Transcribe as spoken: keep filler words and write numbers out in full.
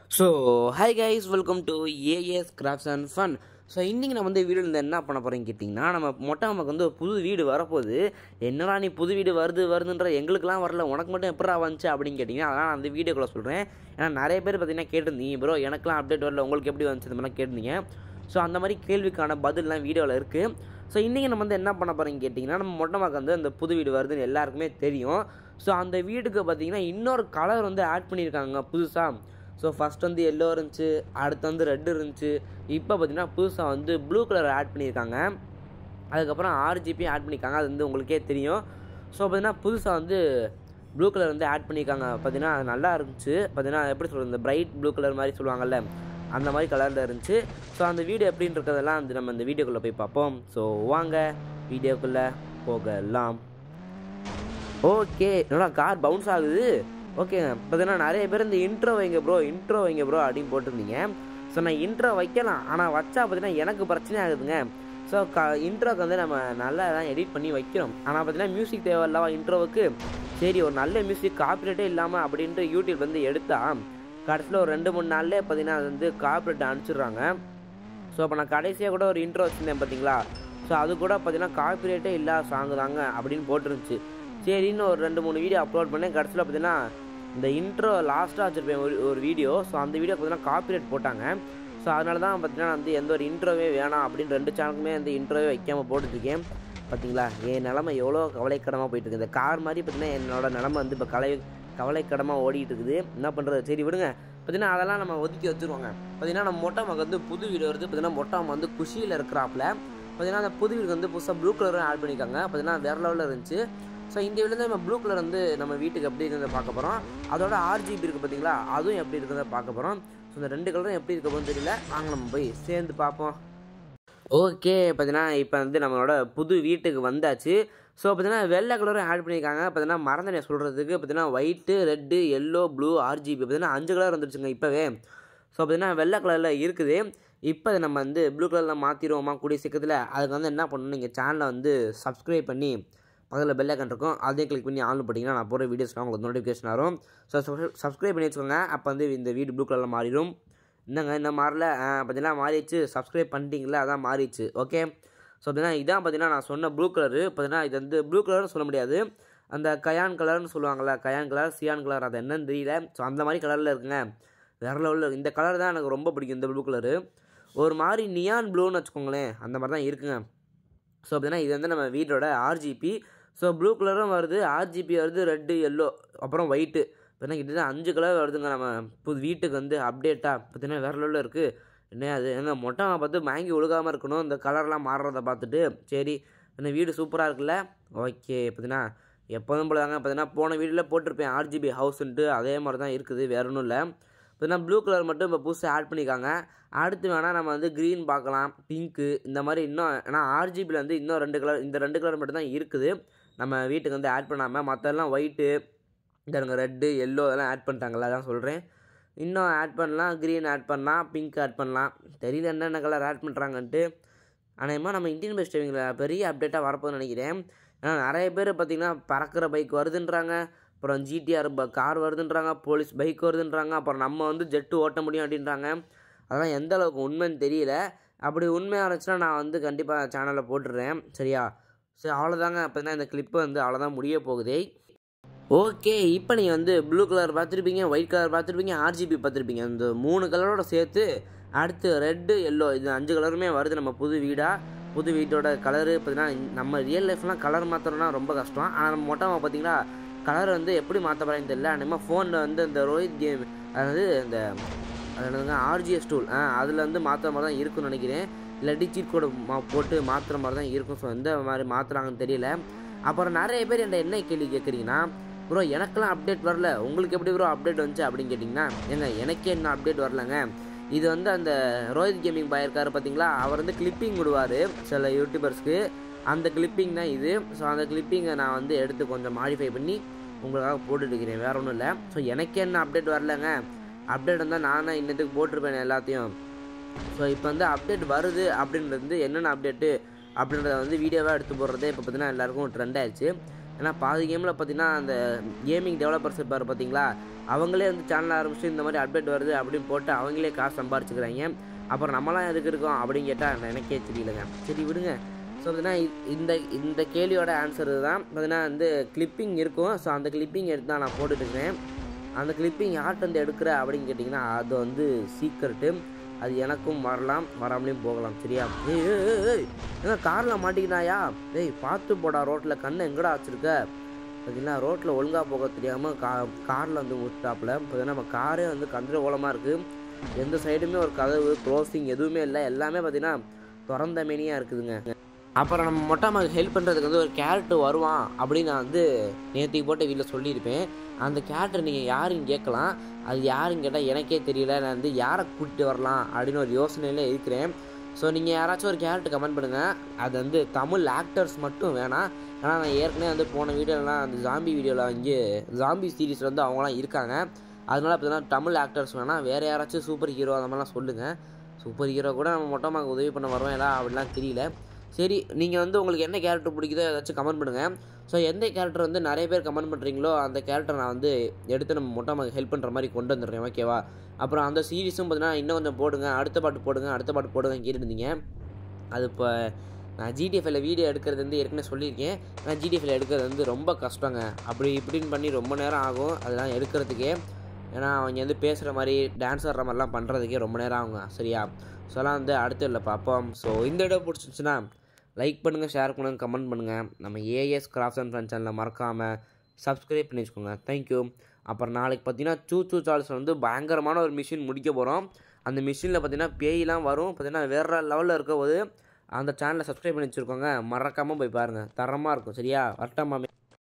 So, hi guys, welcome to A S Crafts and Fun. So இன்றைக்கி நம்ம வந்து வீடியோவில் என்ன பண்ண போகிறேன்னு கேட்டிங்கன்னா, நம்ம மொட்டை நமக்கு வந்து ஒரு புது வீடு வரப்போகுது. என்னடா நீ புது வீடு வருது வருதுன்ற எங்களுக்குலாம் வரல, உனக்கு மட்டும் எப்படா வந்துச்சு அப்படின்னு கேட்டிங்கன்னா, அதனால் நான் அந்த வீடியோக்குள்ளே சொல்கிறேன். ஏன்னா நிறைய பேர் பார்த்தீங்கன்னா கேட்டிருந்தீங்க, ப்ரோ எனக்குலாம் அப்டேட் வரல, உங்களுக்கு எப்படி வந்துச்சு இந்த மாதிரிலாம் கேட்டிருந்தீங்க. ஸோ அந்த மாதிரி கேள்விக்கான பதில்லாம் வீடியோவில் இருக்குது. ஸோ இன்றைக்கி நம்ம வந்து என்ன பண்ண போகிறோன்னு கேட்டிங்கன்னா, நம்ம மொட்டை மக்கு வந்து அந்த புது வீடு வருதுன்னு எல்லாருக்குமே தெரியும். ஸோ அந்த வீட்டுக்கு பார்த்திங்கன்னா இன்னொரு கலர் வந்து ஆட் பண்ணியிருக்காங்க புதுசாக. ஸோ ஃபஸ்ட் வந்து எல்லோ இருந்துச்சு, அடுத்து வந்து ரெட்டு இருந்துச்சு, இப்போ பார்த்திங்கன்னா புதுசாக வந்து ப்ளூ கலர் ஆட் பண்ணியிருக்காங்க. அதுக்கப்புறம் ஆர்ஜிபி ஆட் பண்ணியிருக்காங்க, அது வந்து உங்களுக்கே தெரியும். ஸோ பார்த்திங்கன்னா புதுசாக வந்து ப்ளூ கலர் வந்து ஆட் பண்ணியிருக்காங்க. பார்த்திங்கன்னா அது நல்லா இருந்துச்சு. பார்த்திங்கன்னா எப்படி சொல்கிறது, இந்த பிரைட் ப்ளூ கலர் மாதிரி சொல்லுவாங்கள்ல, அந்த மாதிரி கலரில் இருந்துச்சு. ஸோ அந்த வீடியோ எப்படின்னு இருக்கிறதெல்லாம் வந்து நம்ம இந்த வீடியோக்குள்ளே போய் பார்ப்போம். ஸோ வாங்க வீடியோக்குள்ளே போகலாம். ஓகே, என்னடா கார் பவுன்ஸ் ஆகுது. ஓகேங்க, பார்த்தீங்கன்னா நிறைய பேர் இந்த இன்ட்ரோ வைங்க ப்ரோ இன்ட்ரோ வைங்க ப்ரோ அப்படின்னு போட்டிருந்தீங்க. ஸோ நான் இன்ட்ரோ வைக்கலாம், ஆனால் வச்சா பார்த்தீங்கன்னா எனக்கு பிரச்சனை ஆகுதுங்க. ஸோ க இன்ட்ரோக்கு வந்து நம்ம நல்லா தான் எடிட் பண்ணி வைக்கிறோம். ஆனால் பார்த்தீங்கன்னா மியூசிக் தேவை இல்லவா இன்ட்ரோவுக்கு. சரி ஒரு நல்ல மியூசிக் காப்பிரைட்டே இல்லாமல் அப்படின்ட்டு யூடியூப் வந்து எடுத்தா கடைசியில் ஒரு ரெண்டு மூணு நாள்லேயே பார்த்தீங்கன்னா அது வந்து காப்பிரைட் அனுப்பிச்சிடுறாங்க. ஸோ அப்போ நான் கடைசியாக கூட ஒரு இன்ட்ரோ வச்சுருந்தேன் பார்த்தீங்களா. ஸோ அது கூட பார்த்தீங்கன்னா காப்பிரைட்டே இல்லாத சாங்கு தாங்க அப்படின்னு போட்டுருந்துச்சு. சரின்னு ஒரு ரெண்டு மூணு வீடியோ அப்லோட் பண்ணேன். கடைசியில் பார்த்தீங்கன்னா இந்த இன்ட்ரோ லாஸ்ட்டாக வச்சுருப்பேன் ஒரு ஒரு வீடியோ. ஸோ அந்த வீடியோ பார்த்தீங்கன்னா காப்பிரைட் போட்டாங்க. ஸோ அதனால தான் பார்த்தீங்கன்னா வந்து எந்த ஒரு இன்ட்ரோவே வேணாம் அப்படின்னு ரெண்டு சேனலுக்குமே அந்த இன்ட்ரோவே வைக்காமல் போட்டுட்ருக்கேன். பார்த்தீங்களா என் நிலமை எவ்வளோ கவலைக்கிடமாக போயிட்டுருக்கு. இந்த கார் மாதிரி பார்த்தீங்கன்னா என்னோட நிலமை வந்து இப்போ கலை கவலைக்கிடமாக ஓடிட்டு இருக்குது. என்ன பண்ணுறது, சரி விடுங்க. பார்த்தீங்கன்னா அதெல்லாம் நம்ம ஒதுக்கி வச்சுருவாங்க. பார்த்தீங்கன்னா நம்ம மொட்டை மக்கு வந்து புது வீடு வருது. பார்த்தீங்கன்னா மொட்டை மக்கு வந்து குஷியில் இருக்கிறாப்புல. பார்த்தீங்கன்னா அந்த புது வீடுக்கு வந்து புதுசாக ப்ளூ கலரும் ஆட் பண்ணியிருக்காங்க. பார்த்தீங்கன்னா வேறு லெவலில் இருந்துச்சு. ஸோ இந்த வீட்டில் நம்ம ப்ளூ கலர் வந்து நம்ம வீட்டுக்கு எப்படி இருக்கிறத பார்க்க போகிறோம். அதோட ஆர்ஜிபி இருக்குது பார்த்தீங்களா, அதுவும் எப்படி இருக்கிறத பார்க்க போகிறோம். ஸோ இந்த ரெண்டு கலரும் எப்படி இருக்க போகுதுன்னு தெரியல, வாங்க நம்ம போய் சேர்ந்து பார்ப்போம். ஓகே, பார்த்தீங்கன்னா இப்போ வந்து நம்மளோட புது வீட்டுக்கு வந்தாச்சு. ஸோ பார்த்தீங்கன்னா வெள்ளை கலரும் ஆட் பண்ணியிருக்காங்க. பார்த்தீங்கன்னா மறந்துட்டேன் சொல்கிறதுக்கு. பார்த்தீங்கன்னா white, red, yellow, blue, RGB பார்த்தீங்கன்னா அஞ்சு கலர் வந்துடுச்சுங்க இப்போவே. ஸோ பார்த்தீங்கன்னா வெள்ளை கலரில் இருக்குது. இப்போ அதை நம்ம வந்து ப்ளூ கலரில் மாற்றிடுவோமா கூடிய சீக்கிரத்தில். அதுக்கு வந்து என்ன பண்ணணும், நீங்கள் சேனலை வந்து சப்ஸ்கிரைப் பண்ணி பக்கத்தில் பெல் ஐக்கான் இருக்கும், அதே கிளிக் பண்ணி ஆன் பண்ணிட்டீங்கன்னா நான் போகிற வீடியோஸ்லாம் உங்களுக்கு நோட்டிஃபிகேஷன் வரும். ஸோ சப்ஸ்கிரைப் பண்ணி வச்சுக்கோங்க. அப்போ வந்து இந்த வீடு ப்ளூ கலரில் மாறிடும். என்னங்க இன்னும் மாறல, பார்த்தீங்கன்னா மாறிடுச்சு. சப்ஸ்கிரைப் பண்ணிட்டீங்களா, அதான் மாறிடுச்சு. ஓகே, ஸோ பார்த்தீங்கன்னா இதான் பார்த்தீங்கன்னா நான் சொன்ன ப்ளூ கலரு. பார்த்தீங்கன்னா இது வந்து ப்ளூ கலர்னு சொல்ல முடியாது, அந்த கயான் கலர்னு சொல்லுவாங்கள்ல, கயான் கலர், சியான் கலர், அது என்னன்னு தெரியல. ஸோ அந்த மாதிரி கலரில் இருக்குங்க, வேறு லெவலில். இந்த கலர் தான் எனக்கு ரொம்ப பிடிக்கும். இந்த ப்ளூ கலரு ஒரு மாதிரி நியான் ப்ளூன்னு வச்சுக்கோங்களேன், அந்த மாதிரி தான் இருக்குங்க. ஸோ பார்த்தீங்கன்னா இது வந்து நம்ம வீட்டோட ஆர்ஜிபி. ஸோ ப்ளூ கலரும் வருது, ஆர்ஜிபி வருது, ரெட்டு, எல்லோ, அப்புறம் ஒயிட்டு. பார்த்தீங்கன்னா கிட்டத்தட்ட அஞ்சு கலர் வருதுங்க நம்ம புது வீட்டுக்கு வந்து அப்டேட்டாக. பார்த்தீங்கன்னா வேறு லெவலில் இருக்குது. என்ன அது எங்க மொட்டை பார்த்து வாங்கி ஒழுகாமல் இருக்கணும் இந்த கலர்லாம் மாறுறத பார்த்துட்டு. சரி இந்த வீடு சூப்பராக இருக்குல்ல. ஓகே, பார்த்தீங்கன்னா எப்போதும் போல தாங்க. பார்த்தீங்கன்னா போன வீடியோவில் போட்டிருப்பேன் ஆர்ஜிபி ஹவுஸ்ன்ட்டு, அதே மாதிரி தான் இருக்குது, வேறு ஒன்றும் இல்லை. பார்த்தீங்கன்னா ப்ளூ கலர் மட்டும் இப்போ புதுசாக ஆட் பண்ணியிருக்காங்க. அடுத்து வேணால் நம்ம வந்து க்ரீன் பார்க்கலாம், பிங்க்கு, இந்த மாதிரி இன்னும். ஏன்னா ஆர்ஜிபியில் வந்து இன்னும் ரெண்டு கலர், இந்த ரெண்டு கலர் மட்டும் தான் இருக்குது நம்ம வீட்டுக்கு வந்து ஆட் பண்ணாமல். மற்றெல்லாம் ஒயிட்டு, இந்த ரெட்டு, எல்லோ இதெல்லாம் ஆட் பண்ணிட்டாங்களா, அதான் சொல்கிறேன். இன்னும் ஆட் பண்ணலாம், க்ரீன் ஆட் பண்ணலாம், பிங்க் ஆட் பண்ணலாம். தெரியல என்னென்ன கலர் ஆட் பண்ணுறாங்கன்ட்டு. ஆனால் நம்ம இந்தியன் பஸ் டிரைவிங்கில் பெரிய அப்டேட்டாக வரப்போகுதுன்னு நினைக்கிறேன். ஏன்னா நிறைய பேர் பார்த்திங்கன்னா பறக்கிற பைக் வருதுன்றாங்க, அப்புறம் ஜிடிஆர் கார் வருதுன்றாங்க, போலீஸ் பைக் வருதுன்றாங்க, அப்புறம் நம்ம வந்து ஜெட்டு ஓட்ட முடியும் அப்படின்றாங்க. அதெல்லாம் எந்த அளவுக்கு உண்மைன்னு தெரியல. அப்படி உண்மையாக இருந்துச்சுன்னா நான் வந்து கண்டிப்பாக சேனலில் போட்டுடுறேன், சரியா. சரி அவ்வளோதாங்க. பார்த்தீங்கன்னா இந்த கிளிப்பு வந்து அவ்வளோதான் முடிய போகுதே. ஓகே, இப்போ நீங்கள் வந்து ப்ளூ கலர் பார்த்துருப்பீங்க, ஒயிட் கலர் பார்த்துருப்பீங்க, ஆர்ஜிபி பார்த்துருப்பீங்க. இந்த மூணு கலரோட சேர்த்து அடுத்து ரெட்டு, எல்லோ, இது அஞ்சு கலருமே வருது நம்ம புது வீடாக. புது வீட்டோட கலரு பார்த்தீங்கன்னா நம்ம ரியல் லைஃப்லாம் கலர் மாற்றணும்னா ரொம்ப கஷ்டம். ஆனால் நம்ம மொட்டை பார்த்தீங்கன்னா கலர் வந்து எப்படி மாற்ற போகிறேன்னு தெரியல. நம்ம ஃபோனில் வந்து இந்த ரோஹித் கேம், அதாவது இந்த அது ஆர்ஜிஎஸ் டூல், அதில் வந்து மாற்றுற மாதிரி தான் இருக்குன்னு நினைக்கிறேன். இல்லாட்டி சீட் கோடு மா போட்டு மாற்றுற மாதிரி தான் இருக்கும். ஸோ எந்த மாதிரி மாற்றுறாங்கன்னு தெரியல. அப்புறம் நிறைய பேர் என்கிட்ட என்ன கேள்வி கேட்குறீங்கன்னா, ப்ரோ எனக்கெல்லாம் அப்டேட் வரல, உங்களுக்கு எப்படி ப்ரோ அப்டேட் வந்துச்சு அப்படின்னு கேட்டிங்கன்னா, ஏங்க எனக்கே என்ன அப்டேட் வரலங்க. இது வந்து அந்த ரோஹித் கேமிங் பாய் இருக்கார் பார்த்தீங்களா, அவர் வந்து கிளிப்பிங் விடுவார் சில யூடியூபர்ஸ்க்கு, அந்த கிளிப்பிங் தான் இது. ஸோ அந்த கிளிப்பிங்கை நான் வந்து எடுத்து கொஞ்சம் மாடிஃபை பண்ணி உங்களுக்காக போட்டுட்டுருக்கிறேன், வேறு ஒன்றும் இல்லை. ஸோ எனக்கே என்ன அப்டேட் வரலங்க. அப்டேட் வந்தால் நானே இன்னத்துக்கு போட்டிருப்பேன் எல்லாத்தையும். ஸோ இப்போ வந்து அப்டேட் வருது அப்படின்றது வந்து என்னென்ன அப்டேட்டு அப்படின்றத வந்து வீடியோவாக எடுத்து போடுறதே இப்போ பார்த்தீங்கன்னா எல்லாேருக்கும் ட்ரெண்ட் ஆயிடுச்சு. ஏன்னா பாதி கேமில் பார்த்தீங்கன்னா அந்த கேமிங் டெவலப்பர்ஸ் இருப்பார் பார்த்தீங்களா, அவங்களே வந்து சேனல் ஆரம்பிச்சு இந்த மாதிரி அப்டேட் வருது அப்படின்னு போட்டு அவங்களே காசு சம்பாரிச்சுக்கிறாங்க. அப்புறம் நம்மளாம் எதுக்கு இருக்கோம் அப்படின்னு கேட்டால் எனக்கே தெரியலங்க. சரி விடுங்க. ஸோ பார்த்தீங்கன்னா இந்த இந்த கேள்வியோட ஆன்சர் தான் பார்த்தீங்கன்னா வந்து கிளிப்பிங் இருக்கும். ஸோ அந்த கிளிப்பிங் எடுத்து தான் நான் போட்டுட்டுருக்கேன். அந்த கிளிப்பிங் யார்கிட்ட வந்து எடுக்கிற அப்படின்னு கேட்டிங்கன்னா அது வந்து சீக்ரெட்டு. அது எனக்கும் வரலாம், வராமலேயும் போகலாம். சரியா? ஏய் ஏய் ஏய் ஏன்னா காரில் மாட்டிக்கினாயா? ஏய் பார்த்து போடா, ரோட்டில் கண்ணை எங்கடா வச்சுருக்க? பார்த்தீங்கன்னா ரோட்டில் ஒழுங்காக போக தெரியாமல் கா காரில் வந்து விட்டாப்புல. பார்த்தீங்கன்னா நம்ம காரே வந்து கந்தரகோலமாக இருக்குது. எந்த சைடுமே ஒரு கதவு க்ளோசிங் எதுவுமே இல்லை. எல்லாமே பார்த்தீங்கன்னா திறந்த மேனியாக இருக்குதுங்க. அப்புறம் நம்ம மொட்டை அம்மாவுக்கு ஹெல்ப் பண்ணுறதுக்கு வந்து ஒரு கேரக்டர் வருவான் அப்படின்னு நான் வந்து நேற்றுக்கு போட்டு வீட்டில் சொல்லியிருப்பேன். அந்த கேரக்டர் நீங்கள் யாருன்னு கேட்கலாம். அது யாருன்னு கேட்டால் எனக்கே தெரியல. நான் வந்து யாரை கூட்டிகிட்டு வரலாம் அப்படின்னு ஒரு யோசனையில் இருக்கிறேன். ஸோ நீங்கள் யாராச்சும் ஒரு கேரக்டர் கமெண்ட் பண்ணுங்கள். அது வந்து தமிழ் ஆக்டர்ஸ் மட்டும் வேணாம். ஆனால் நான் ஏற்கனவே வந்து போன வீடியோலாம் அந்த ஜாம்பி வீடியோவில் வந்து ஜாம்பி சீரீஸில் வந்து அவங்களாம் இருக்காங்க. அதனால் பார்த்தீங்கன்னா தமிழ் ஆக்டர்ஸ் வேணாம். வேறு யாராச்சும் சூப்பர் ஹீரோ அந்த மாதிரிலாம் சொல்லுங்கள். சூப்பர் ஹீரோ கூட நம்ம மொட்டை அம்மாவுக்கு உதவி பண்ண வருவேன் எல்லாம் அப்படிலாம் தெரியல. சரி, நீங்கள் வந்து உங்களுக்கு என்ன கேரக்டர் பிடிக்குதோ ஏதாச்சும் கமெண்ட் பண்ணுங்கள். ஸோ எந்த கேரக்டர் வந்து நிறைய பேர் கமெண்ட் பண்ணுறீங்களோ அந்த கேரக்டர் நான் வந்து எடுத்து நம்ம மொட்டை அம்மாவுக்கு ஹெல்ப் பண்ணுற மாதிரி கொண்டு வந்துடுறேன். ஓகேவா? அப்புறம் அந்த சீரீஸும் பார்த்தீங்கன்னா இன்னும் கொஞ்சம் போடுங்க, அடுத்த பாட்டு போடுங்க, அடுத்த பாட்டு போடுங்க கேட்டுருந்தீங்க. அது இப்போ நான் ஜிடிஎஃப்ல வீடியோ எடுக்கிறது வந்து ஏற்கனவே சொல்லியிருக்கேன். ஆனால் ஜிடிஎஃப்ல எடுக்கிறது வந்து ரொம்ப கஷ்டங்க. அப்படி இப்படின்னு பண்ணி ரொம்ப நேரம் ஆகும் அதெல்லாம் எடுக்கிறதுக்கே. ஏன்னா அவங்க வந்து பேசுகிற மாதிரி டான்ஸ் ஆடுற மாதிரிலாம் பண்ணுறதுக்கே ரொம்ப நேரம் ஆகுங்க. சரியா? ஸோ எல்லாம் வந்து அடுத்த இல்லை பார்ப்போம். ஸோ இந்த வீடியோ பிடிச்சிருந்துச்சுன்னா லைக் பண்ணுங்கள், ஷேர் பண்ணுங்கள், கமெண்ட் பண்ணுங்கள். நம்ம ஏஎஸ் கிராஃப்ட்ஸ் அண்ட் ஃப்ரெண்ட்ஸ் சேனலில் மறக்காமல் சப்ஸ்கிரைப் பண்ணி வச்சுக்கோங்க. தேங்க்யூ. அப்புறம் நாளைக்கு பார்த்தீங்கன்னா சூ சூ சால்ஸில் வந்து பயங்கரமான ஒரு மிஷின் முடிக்க போகிறோம். அந்த மிஷினில் பார்த்தீங்கன்னா பேயெலாம் வரும். பார்த்தீங்கன்னா வேறு லெவலில் இருக்க போது அந்த சேனலை சப்ஸ்கிரைப் பண்ணி வச்சுருக்கோங்க. மறக்காமல் போய் பாருங்கள், தரமாக இருக்கும். சரியா? வட்டமாமே.